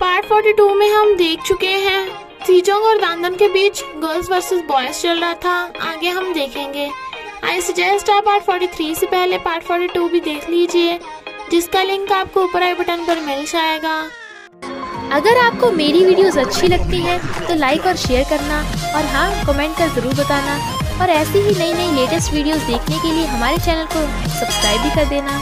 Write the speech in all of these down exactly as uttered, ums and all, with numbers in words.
Part बयालीस में हम देख चुके हैं सीजोंग और दानदन के बीच गर्ल्स वर्सेस बॉयज चल रहा था। आगे हम देखेंगे। आई सजेस्ट आप पार्ट तैंतालीस से पहले पार्ट बयालीस भी देख लीजिए, जिसका लिंक आपको ऊपर आई बटन पर मिल जाएगा। अगर आपको मेरी वीडियोस अच्छी लगती है तो लाइक और शेयर करना, और हाँ, कमेंट कर ज़रूर बताना। और ऐसी ही नई नई लेटेस्ट वीडियोस देखने के लिए हमारे चैनल को सब्सक्राइब भी कर देना।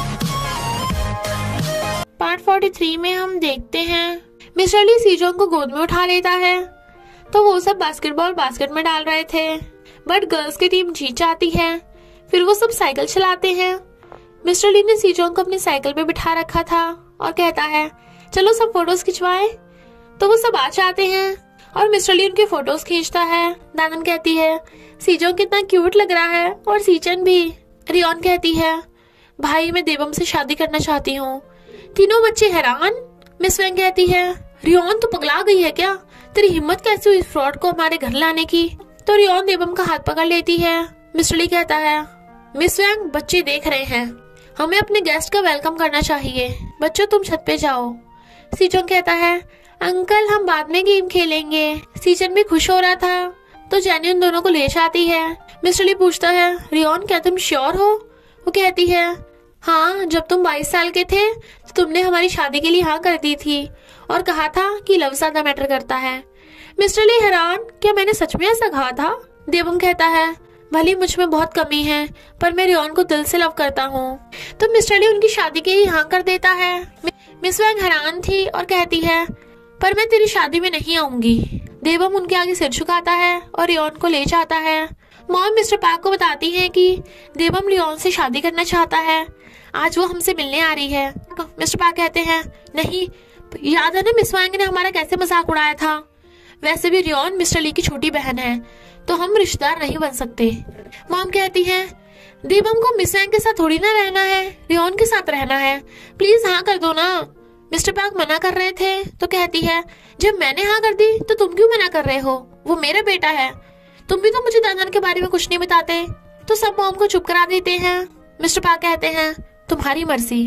पार्ट तैंतालीस में हम देखते हैं मिस्टर ली सीजोंग को गोद में उठा लेता है, तो वो सब बास्केटबॉल बास्केट में डाल रहे थे, बट गर्ल्स की टीम जीत जाती है। फिर वो सब साइकिल चलाते हैं। मिस्टर ली ने सीजोंग को अपनी साइकिल पे बिठा रखा था और कहता है चलो सब फोटोज खिंचवाएं। तो वो सब आ जाते हैं और मिस्टर ली उनके फोटोज खींचता है। दानन कहती है सीजोंग कितना क्यूट लग रहा है, और सीचन भी। रियोन कहती है भाई मैं देवम से शादी करना चाहती हूँ। तीनों बच्चे हैरान। मिस वेंग कहती है रियोन तो पगला गई है क्या, तेरी हिम्मत कैसे हुई फ्रॉड को हमारे घर लाने की। तो रियोन देवम का हाथ पकड़ लेती है। मिस्टर ली कहता है मिस वेंग बच्चे देख रहे हैं, हमें अपने गेस्ट का वेलकम करना चाहिए। बच्चों तुम छत पे जाओ। सीजोंग कहता है अंकल हम बाद में गेम खेलेंगे। सीजन भी खुश हो रहा था, तो जेनी उन दोनों को ले जाती है। मिस्टर ली पूछता है रियोन क्या तुम श्योर हो। वो कहती है हाँ, जब तुम बाईस साल के थे तो तुमने हमारी शादी के लिए हाँ कर दी थी और कहा था कि लव ज्यादा मैटर करता है। मिस्टर ली हैरान, क्या मैंने सच में ऐसा कहा था। देवम कहता है भले मुझ में बहुत कमी है, पर मैं रियोन को दिल से लव करता हूँ। तो मिस्टर ली उनकी शादी के लिए हाँ कर देता है। मिस वेंग हैरान थी और कहती है पर मैं तेरी शादी में नहीं आऊंगी। देवम उनके आगे सिर झुकाता है और रियोन को ले जाता है। मॉम मिस्टर पार्क को बताती है कि देवम रियोन से शादी करना चाहता है, आज वो हमसे मिलने आ रही है। मिस्टर पार्क कहते हैं नहीं, याद है ना मिस वेंग ने हमारा कैसे मजाक उड़ाया था। वैसे भी रियोन मिस्टर ली की छोटी बहन है, तो हम रिश्तेदार नहीं बन सकते। मॉम कहती है देवम को मिस वेंग के साथ थोड़ी ना रहना है, रियोन के साथ रहना है, प्लीज हाँ कर दो ना। मिस्टर पार्क मना कर रहे थे, तो कहती है जब मैंने हाँ कर दी तो तुम क्यों मना कर रहे हो, वो मेरा बेटा है। तुम भी तो मुझे दानन के बारे में कुछ नहीं बताते। तो सब मॉम को चुप करा देते हैं। मिस्टर पार्क कहते हैं तुम्हारी मर्जी।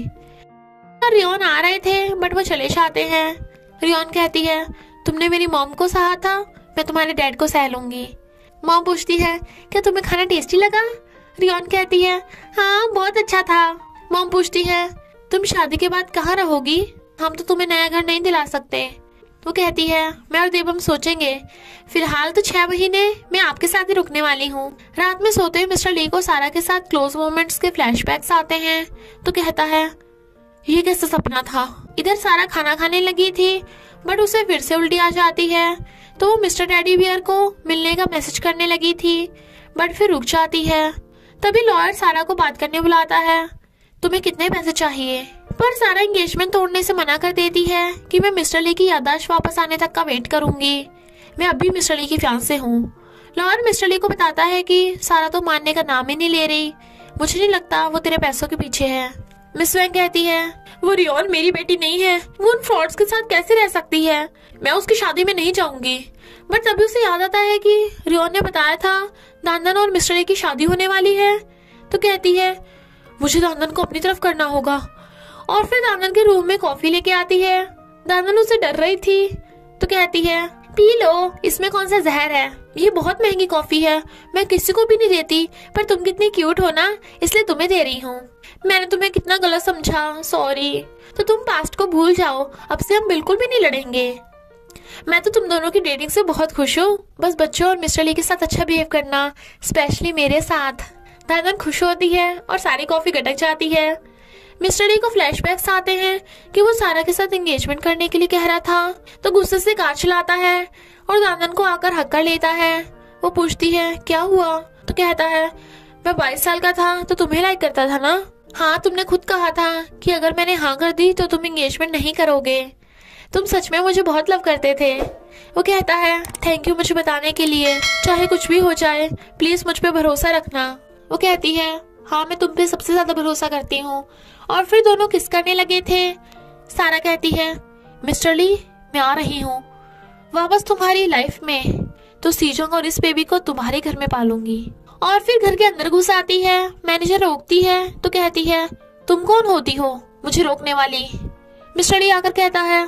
रियोन आ रहे थे, बट वो चले जाते हैं। रियोन कहती है तुमने मेरी मॉम को सहा था, मैं तुम्हारे डैड को सह लूंगी। मॉम पूछती है क्या तुम्हें खाना टेस्टी लगा। रियोन कहती है हाँ बहुत अच्छा था। मॉम पूछती है तुम शादी के बाद कहाँ रहोगी, हम तो तुम्हें नया घर नहीं दिला सकते। वो कहती है मैं और देवम सोचेंगे, फिलहाल तो छह महीने मैं आपके साथ ही रुकने वाली हूँ। रात में सोते हुए मिस्टर ली को सारा के साथ क्लोज मोमेंट्स के फ्लैशबैक्स आते हैं, तो कहता है ये कैसा सपना था। इधर सारा खाना खाने लगी थी, बट उसे फिर से उल्टी आ जाती है, तो वो मिस्टर टेडी बियर को मिलने का मैसेज करने लगी थी, बट फिर रुक जाती है। तभी लॉयर सारा को बात करने बुलाता है, तुम्हें कितने पैसे चाहिए। पर सारा एंगेजमेंट तोड़ने से मना कर देती है कि मैं मिस्टर ली की याददाश्त वापस आने तक का वेट करूंगी, मैं अभी मिस्टर ली की फियांसे हूँ। लॉयर मिस्टर ली को बताता है कि सारा तो मानने का नाम ही नहीं ले रही, मुझे नहीं लगता वो तेरे पैसों के पीछे है। मिस वेंग कहती है वो रियोन मेरी बेटी नहीं है, वो उन फ्रॉड्स के साथ कैसे रह सकती है, मैं उसकी शादी में नहीं जाऊंगी। बट तभी उसे याद आता है कि रियोन ने बताया था दानदन और मिस्टर ली की शादी होने वाली है, तो कहती है मुझे दानदन को अपनी तरफ करना होगा। और फिर दानदन के रूम में कॉफी लेके आती है। दानदन उसे डर रही थी, तो कहती है पी लो, इसमें कौन सा जहर है, ये बहुत महंगी कॉफी है, मैं किसी को भी नहीं देती, पर तुम कितनी क्यूट हो ना, इसलिए तुम्हें दे रही हूँ। मैंने तुम्हें कितना गलत समझा, सॉरी। तो तुम पास्ट को भूल जाओ, अब से हम बिल्कुल भी नहीं लड़ेंगे। मैं तो तुम दोनों की डेटिंग से बहुत खुश हूँ, बस बच्चों और मिस्टर ली के साथ अच्छा बिहेव करना, स्पेशली मेरे साथ। दानदन खुश होती है और सारी कॉफी गटक जाती है। मिस्टर ली को फ्लैशबैक्स आते हैं कि वो सारा के साथ एंगेजमेंट करने के लिए कह रहा था, तो गुस्से से कार चलाता है और दानदन को आकर हक कर लेता है। वो पूछती है क्या हुआ, तो कहता है मैं बाईस साल का था तो तुम्हें लाइक करता था ना। हाँ तुमने खुद कहा था कि अगर मैंने हाँ कर दी तो तुम एंगेजमेंट नहीं करोगे, तुम सच में मुझे बहुत लव करते थे। वो कहता है थैंक यू मुझे बताने के लिए, चाहे कुछ भी हो जाए प्लीज मुझ पे भरोसा रखना। वो कहती है हाँ मैं तुम पे सबसे ज्यादा भरोसा करती हूँ। और फिर दोनों किस करने लगे थे। सारा कहती है मिस्टर ली मैं आ रही हूँ वापस तुम्हारी लाइफ में, तो सीजोंग और इस बेबी को तुम्हारे घर में पालूंगी। और फिर घर के अंदर घुस आती है। मैनेजर रोकती है, तो कहती है तुम कौन होती हो मुझे रोकने वाली। मिस्टर ली आकर कहता है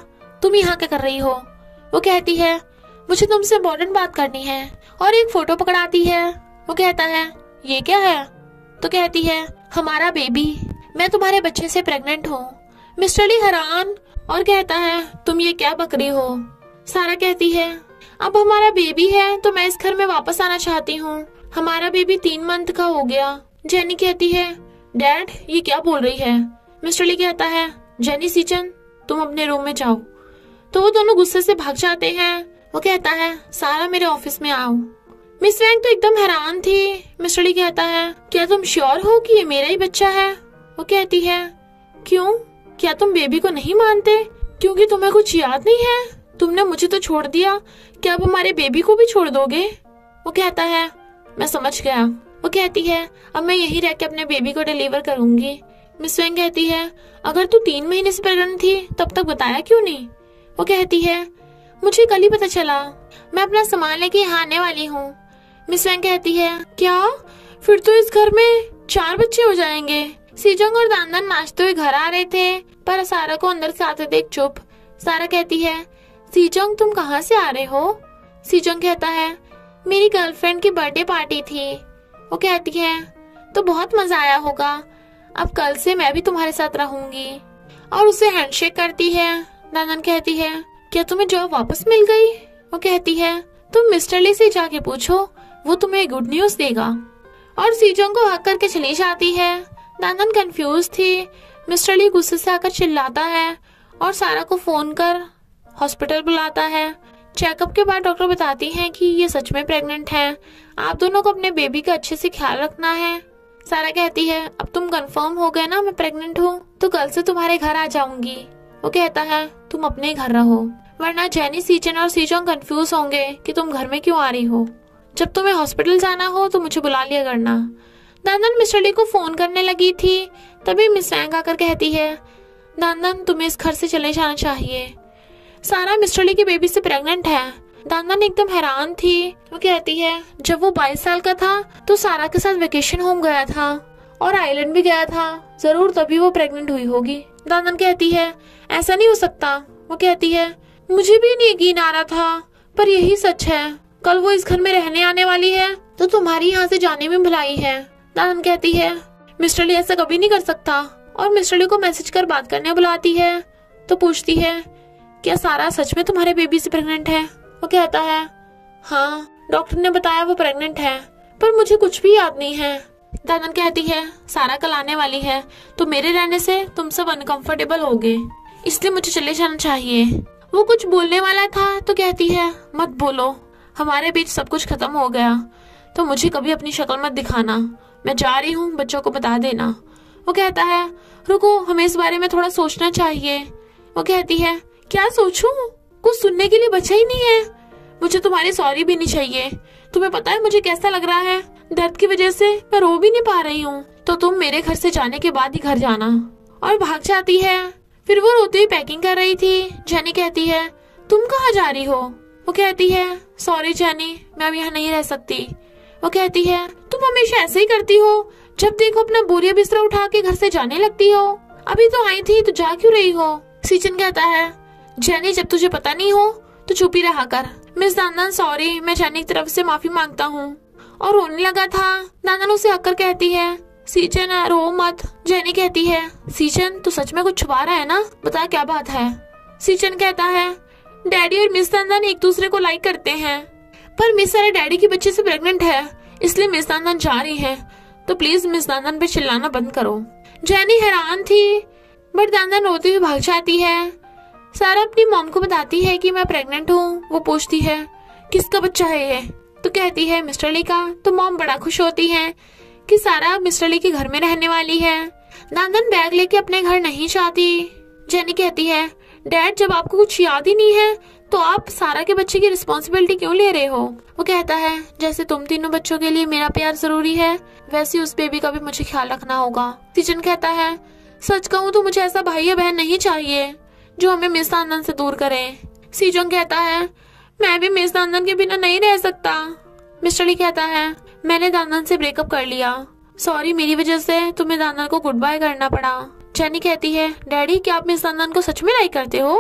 तुम यहाँ क्या कर रही हो? वो कहती है मुझे तुमसे इम्पोर्टेंट बात करनी है, और एक फोटो पकड़ाती है। वो कहता है ये क्या है? तो कहती है हमारा बेबी, मैं तुम्हारे बच्चे से प्रेग्नेंट हूँ। मिस्टर ली हैरान और कहता है तुम ये क्या बक रही हो? सारा कहती है अब हमारा बेबी है तो मैं इस घर में वापस आना चाहती हूँ, हमारा बेबी तीन मंथ का हो गया। जेनी कहती है डैड ये क्या बोल रही है? मिस्टर ली कहता है जेनी सीचन तुम अपने रूम में जाओ। तो वो दोनों गुस्से से भाग जाते हैं। वो कहता है सारा मेरे ऑफिस में आओ। मिस वैंग तो एकदम हैरान थी। मिस्टर ली कहता है क्या तुम श्योर हो कि ये मेरा ही बच्चा है? वो कहती है क्यों, क्या तुम बेबी को नहीं मानते? क्योंकि तुम्हें कुछ याद नहीं है, तुमने मुझे तो छोड़ दिया, क्या अब हमारे बेबी को भी छोड़ दोगे? वो कहता है मैं समझ गया। वो कहती है अब मैं यही रह के अपने बेबी को डिलीवर करूंगी। मिस वैंग कहती है अगर तू तीन महीने से प्रेग्नेंट थी तब तक बताया क्यों नहीं? वो कहती है मुझे कल ही पता चला, मैं अपना सामान लेके यहाँ आने वाली हूँ। मिस वैंग कहती है क्या, फिर तो इस घर में चार बच्चे हो जाएंगे। सीजंग और दानदान नाचते हुए घर आ रहे थे, पर सारा को अंदर से आते देख चुप। सारा कहती है सीजंग तुम कहाँ से आ रहे हो? सीजंग कहता है मेरी गर्लफ्रेंड की बर्थडे पार्टी थी। वो कहती है तो बहुत मजा आया होगा, अब कल से मैं भी तुम्हारे साथ रहूंगी, और उसे हैंडशेक करती है। दानदान कहती है क्या तुम्हें जॉब वापस मिल गई? वो कहती है तुम मिस्टर ली से जाके पूछो, वो तुम्हें गुड न्यूज देगा। और सीजोंग को हक करके चली जाती है। दानदान कंफ्यूज थी। मिस्टर ली गुस्से से आकर चिल्लाता है और सारा को फोन कर हॉस्पिटल बुलाता है। चेकअप के बाद डॉक्टर बताती हैं कि ये सच में प्रेग्नेंट है, आप दोनों को अपने बेबी का अच्छे से ख्याल रखना है। सारा कहती है अब तुम कंफर्म हो गए ना मैं प्रेग्नेंट हूँ, तो कल से तुम्हारे घर आ जाऊंगी। वो कहता है तुम अपने घर रहो, वरना जेनी सीचन और सीजोंग कंफ्यूज होंगे कि तुम घर में क्यों आ रही हो। जब तुम्हें हॉस्पिटल जाना हो तो मुझे बुला लिया करना। दानदान मिस्टर ली को फोन करने लगी थी, तभी मिस वैंग आकर कहती है दानदान तुम्हें इस घर से चले जाना चाहिए, सारा मिस्टर ली की बेबी से प्रेग्नेंट है। दानदान एकदम हैरान थी। वो कहती है जब वो बाईस साल का था तो सारा के साथ वेकेशन होम गया था और आइलैंड भी गया था, जरूर तभी वो प्रेग्नेंट हुई होगी। दानदान कहती है ऐसा नहीं हो सकता। वो कहती है मुझे भी नहीं यकीन आ रहा था, पर यही सच है, कल वो इस घर में रहने आने वाली है तो तुम्हारी यहाँ से जाने में भलाई है। दानदान कहती है मिस्टर ली ऐसा कभी नहीं कर सकता, और मिस्टर ली को मैसेज कर बात करने बुलाती है। तो पूछती है क्या सारा सच में तुम्हारे बेबी से प्रेग्नेंट है? वो कहता है हाँ, डॉक्टर ने बताया वो प्रेग्नेंट है, पर मुझे कुछ भी याद नहीं है। दानदान कहती है सारा कल आने वाली है तो मेरे रहने से तुम सब अनकंफर्टेबल होगे, इसलिए मुझे चले जाना चाहिए। वो कुछ बोलने वाला था तो कहती है मत बोलो, हमारे बीच सब कुछ खत्म हो गया, तो मुझे कभी अपनी शक्ल मत दिखाना, मैं जा रही हूँ, बच्चों को बता देना। वो कहता है रुको, हमें इस बारे में थोड़ा सोचना चाहिए। वो कहती है क्या सोचूं, कुछ सुनने के लिए बचा ही नहीं है, मुझे तुम्हारी सॉरी भी नहीं चाहिए, तुम्हें पता है मुझे कैसा लग रहा है, दर्द की वजह से मैं रो भी नहीं पा रही हूँ, तो तुम मेरे घर से जाने के बाद ही घर जाना। और भाग जाती है। फिर वो रोते हुए पैकिंग कर रही थी। जेनी कहती है तुम कहाँ जा रही हो? वो कहती है सॉरी जेनी, मैं अब यहाँ नहीं रह सकती। वो कहती है तुम हमेशा ऐसे ही करती हो, जब देखो अपना बोरिया बिस्तरा उठा के घर से जाने लगती हो, अभी तो आई थी तो जा क्यों रही हो? सीचन कहता है जेनी जब तुझे पता नहीं हो तो चुप ही रहा कर। मिस दानदान सॉरी, मैं जेनी की तरफ से माफी मांगता हूँ। और रोने लगा था। दानदान उसे हककर कहती है सीचन रो मत। जेनी कहती है सीचन तू सच में कुछ छुपा रहा है ना, बता क्या बात है? सीचन कहता है डैडी और मिस दानदान एक दूसरे को लाइक करते हैं, पर मिस सारे डैडी की बच्चे से प्रेग्नेंट है, इसलिए मिस दानदान जा रही है, तो प्लीज मिस दानदान पे चिल्लाना बंद करो। जेनी हैरान थी, बट दानदान रोते हुए भाग जाती है। सारा अपनी मॉम को बताती है कि मैं प्रेग्नेंट हूँ। वो पूछती है किसका बच्चा है ये? तो कहती है मिस्टर ली का। तो मॉम बड़ा खुश होती है कि सारा मिस्टर ली के घर में रहने वाली है। दानदान बैग लेके अपने घर नहीं जाती। जेनी कहती है डैड जब आपको कुछ याद ही नहीं है तो आप सारा के बच्चे की रिस्पॉन्सिबिलिटी क्यों ले रहे हो? वो कहता है जैसे तुम तीनों बच्चों के लिए मेरा प्यार जरूरी है, वैसे उस बेबी का भी मुझे ख्याल रखना होगा। सीजन कहता है सच कहूँ तो मुझे ऐसा भाई या बहन नहीं चाहिए जो हमें मिस दानदान से दूर करे। सीजन कहता है मैं भी मिस दानदान के बिना नहीं रह सकता। मिस्टर ली कहता है मैंने दानदान से ब्रेकअप कर लिया, सॉरी मेरी वजह से तुम्हें दानदान को गुड बाय करना पड़ा। जेनी कहती है डैडी क्या आप मिस दानदान को सच में लाइक करते हो?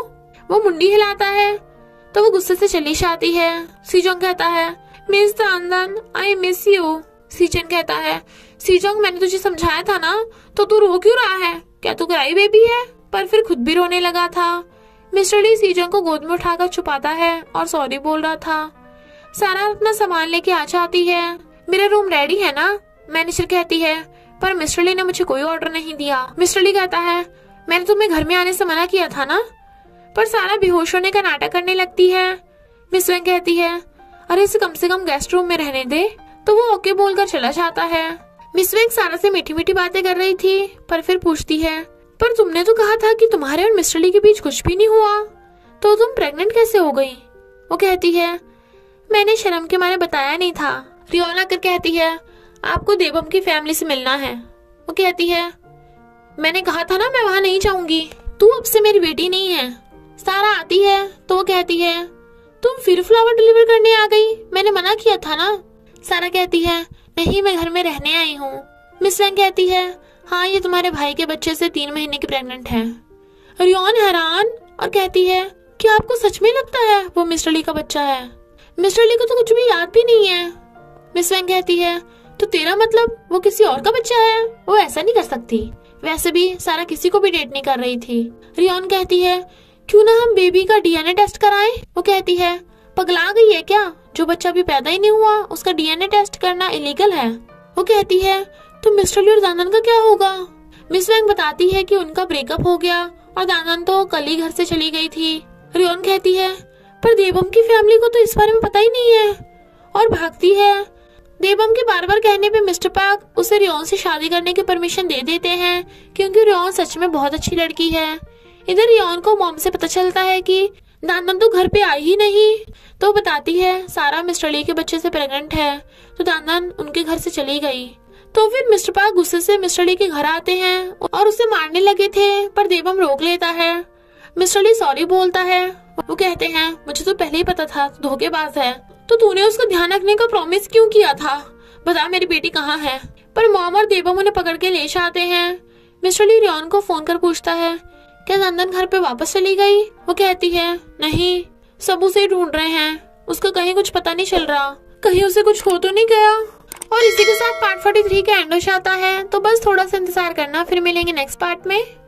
वो मुंडी हिलाता है तो वो गुस्से से चली जाती है। सीजोंग कहता है miss Dandan I miss you. Sichen कहता है सीजोंग मैंने तुझे समझाया था ना, तो तू रो क्यों रहा है? क्या तू क्राई बेबी है? पर फिर खुद भी रोने लगा था। मिस्टर ली सीजोंग को गोद में उठाकर छुपाता है और सॉरी बोल रहा था। सारा अपना सामान लेके आ जाती है। मेरा रूम रेडी है ना? मैनेजर कहती है पर मिस्टर ली ने मुझे कोई ऑर्डर नहीं दिया। मिस्टर ली कहता है मैंने तुम्हें घर में आने से मना किया था ना। पर सारा बेहोश होने का नाटक करने लगती है। मिस वेंग कहती है अरे इसे कम से कम गेस्ट रूम में रहने दे, तो वो ओके बोलकर चला जाता है। मिस वेंग सारा से मीठी मीठी बातें कर रही थी, पर फिर पूछती है पर तुमने तो कहा था कि तुम्हारे और मिस्टर ली के बीच कुछ भी नहीं हुआ, तो तुम प्रेग्नेंट कैसे हो गई? वो कहती है मैंने शर्म के मारे बताया नहीं था। रियोन आकर कहती है आपको देवम की फैमिली से मिलना है। वो कहती है मैंने कहा था ना मैं वहाँ नहीं जाऊंगी, तू अब से मेरी बेटी नहीं है। सारा आती है तो वो कहती है तुम फिर फ्लावर डिलीवर करने आ गई, मैंने मना किया था ना। सारा कहती है नहीं मैं घर में रहने आई हूँ। मिस वेंग कहती है हाँ ये तुम्हारे भाई के बच्चे से तीन महीने की प्रेग्नेंट है। रियोन हैरान और कहती है क्या आपको सच में लगता है वो मिस्टर ली का बच्चा है? मिस्टर ली को तो कुछ भी याद भी नहीं है। मिस वेंग कहती है तो तेरा मतलब वो किसी और का बच्चा है? वो ऐसा नहीं कर सकती, वैसे भी सारा किसी को भी डेट नहीं कर रही थी। रियोन कहती है क्यों ना हम बेबी का डीएनए टेस्ट कराएं? वो कहती है पगला गई है क्या? जो बच्चा भी पैदा ही नहीं हुआ उसका डीएनए टेस्ट करना इलीगल है। वो कहती है तो मिस्टर ली और दानन का क्या होगा? मिस वेंग बताती है कि उनका ब्रेकअप हो गया और दानन तो कल ही घर से चली गई थी। रियोन कहती है पर देवम की फैमिली को तो इस बारे में पता ही नहीं है, और भागती है। देवम के बार बार कहने पे मिस्टर पार्क उसे रियोन से शादी करने की परमिशन दे देते हैं, क्योंकि रियोन सच में बहुत अच्छी लड़की है। इधर रियोन को मॉम से पता चलता है कि दानन तो घर पे आई ही नहीं, तो बताती है सारा मिस्टर ली के बच्चे से प्रेग्नेंट है, तो दानन उनके घर से चली गई। तो फिर मिस्टर पार्क गुस्से से मिस्टर ली के घर आते हैं और उसे मारने लगे थे, पर देवम रोक लेता है। मिस्टर ली सॉरी बोलता है। वो कहते हैं मुझे तो पहले ही पता था धोखेबाज है, तो तूने उसका ध्यान रखने का प्रॉमिस क्यों किया था? बता मेरी बेटी कहाँ है? पर मॉम और देवम उन्हें पकड़ के ले जाते हैं। मिस्टर ली रियोन को फोन कर पूछता है क्या दानन घर पे वापस चली गई? वो कहती है नहीं, सब उसे ढूंढ रहे हैं, उसका कहीं कुछ पता नहीं चल रहा, कहीं उसे कुछ हो तो नहीं गया। और इसी के साथ पार्ट तैंतालीस का एंड हो जाता है। तो बस थोड़ा सा इंतजार करना, फिर मिलेंगे नेक्स्ट पार्ट में।